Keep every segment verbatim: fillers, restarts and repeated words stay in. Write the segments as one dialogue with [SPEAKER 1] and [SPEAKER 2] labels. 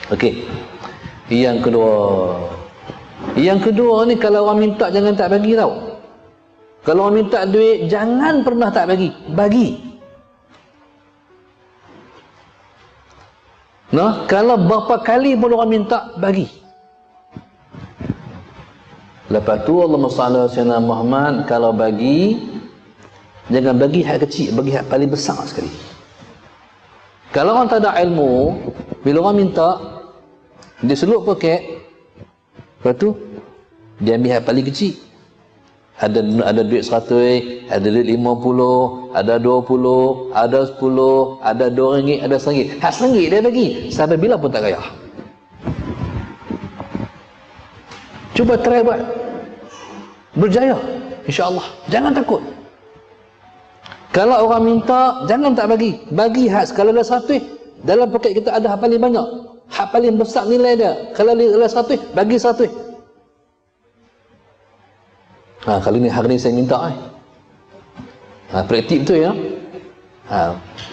[SPEAKER 1] Okey. Yang kedua. Yang kedua ni, kalau orang minta jangan tak bagi tau. Kalau orang minta duit, jangan pernah tak bagi. Bagi. Nah, kalau berapa kali pun orang minta, bagi. Lepas tu Allahumma salli ala sayyidina Muhammad, kalau bagi, jangan bagi hak kecil, bagi hak paling besar sekali. Kalau orang tak ada ilmu, bila orang minta, dia selup poket, lepas tu dia ambil hak paling kecil. Ada ada duit seratus, ada duit lima puluh, ada dua puluh, ada sepuluh, ada dua ringgit, ada seringgit. Hak seringgit dia bagi, sampai bila pun tak payah. Cuba try buat, berjaya insya-Allah. Jangan takut. Kalau orang minta, jangan tak bagi. Bagi hak. Kalau ada seratus, dalam poket kita ada hak paling banyak, hak paling besar nilai dia. Kalau ada seratus, bagi seratus. Ha, kali ni hari ni saya minta eh. Ha, praktik betul ya. Ha.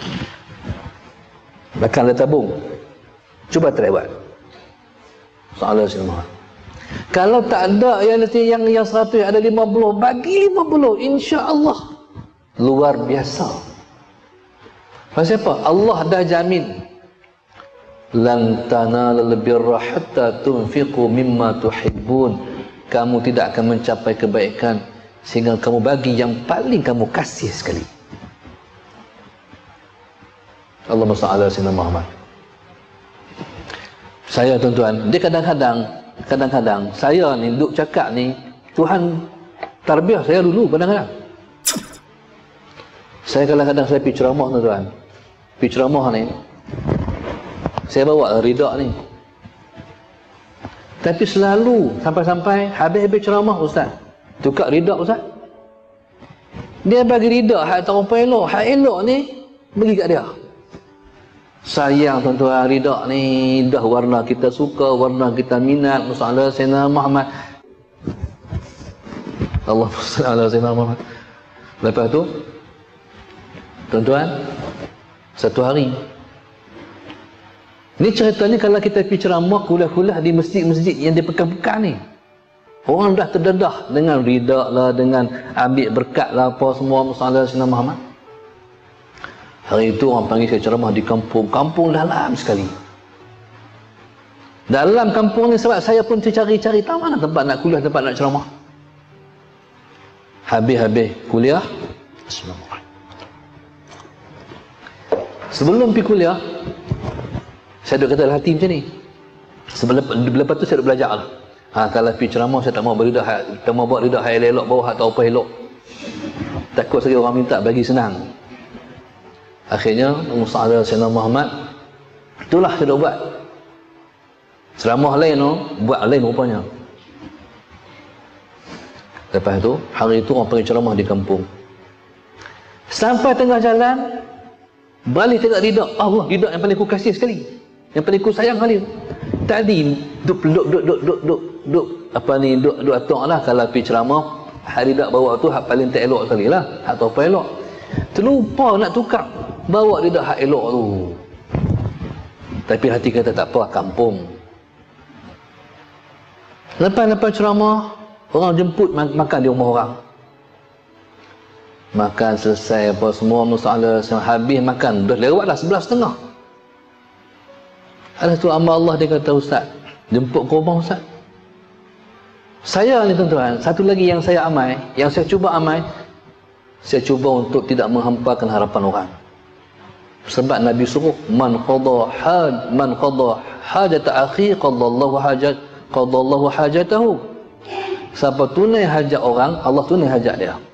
[SPEAKER 1] Bahkan ada tabung. Cuba try buat. Soalan semua. Kalau tak ada yang nanti yang yang seratus, ada lima puluh, bagi lima puluh, insya-Allah. Luar biasa. Pasal apa? Allah dah jamin. Lan tanalul birra hatta tunfiqu mimma tuhibbun. Kamu tidak akan mencapai kebaikan sehingga kamu bagi yang paling kamu kasih sekali. Allahumma shalli ala sayyidina Muhammad. Saya tuan-tuan, dia kadang-kadang kadang-kadang saya ni duk cakap ni, Tuhan tarbiyah saya dulu kadang-kadang. Saya kadang-kadang saya pergi ceramah tuan-tuan. Pergi ceramah ni, saya bawa rida ni. Tapi selalu sampai-sampai habis-habis ceramah, ustaz, tukar rida ustaz. Dia bagi rida hak tak apa elok, hak elok ni bagi kat dia. Sayang tuan-tuan, rida ni dah warna kita suka, warna kita minat. Musalla sayyidina Muhammad. Allahumma salli ala sayyidina Muhammad. Lepas tu tuan-tuan, satu hari ni ceritanya, kalau kita pergi ceramah, kuliah-kuliah di masjid-masjid yang di pekan-pekan ni, orang dah terdedah dengan rida lah, dengan ambil berkat lah, apa semua. Musalla sayyidina Muhammad. Hari itu orang panggil saya ceramah di kampung, kampung dalam sekali. Dalam kampung ni, sebab saya pun tercari-cari tahu mana tempat nak kuliah, tempat nak ceramah. Habis-habis kuliah, Bismillah. Sebelum pergi kuliah, saya duduk kata dalam hati macam ni. Sebelum lepas tu saya duduk belajar lah. Ha, kalau pergi ceramah saya tak mau beridah, tak mau buat ridah hal elok, bawah atau apa elok. Takut sekali orang minta bagi senang. Akhirnya Musa Sayyidina Muhammad, itulah saya duduk buat. Ceramah lain tu, buat lain rupanya. Lepas tu, hari itu orang pergi ceramah di kampung. Sampai tengah jalan, balik tengok ridak. Allah, ridak yang paling ku kasih sekali, yang paling ku sayang kali. Tadi duk duk duk duk duk duk duk apa ni, duk duk atok lah. Kalau pergi ceramah, hak ridak bawa tu hak paling tak elok sekali lah, hak tu apa elok. Terlupa nak tukar, bawa ridak hak elok tu. Tapi hati kata tak apa, kampung. Lepas-lepas ceramah, orang jemput makan di rumah orang. Makan selesai apa semua, Musa habis makan, dah lewat dah sebelas setengah. Ada tu hamba Allah, dia kata, ustaz, jemput ke rumah ustaz. Saya ni tuan-tuan, satu lagi yang saya amai, yang saya cuba amai, saya cuba untuk tidak menghampakan harapan orang. Sebab Nabi suruh, man qada haj man qada hajat akhi qadallahu hajat qadallahu hajatahu. Siapa tunai hajat orang, Allah tunai hajat dia.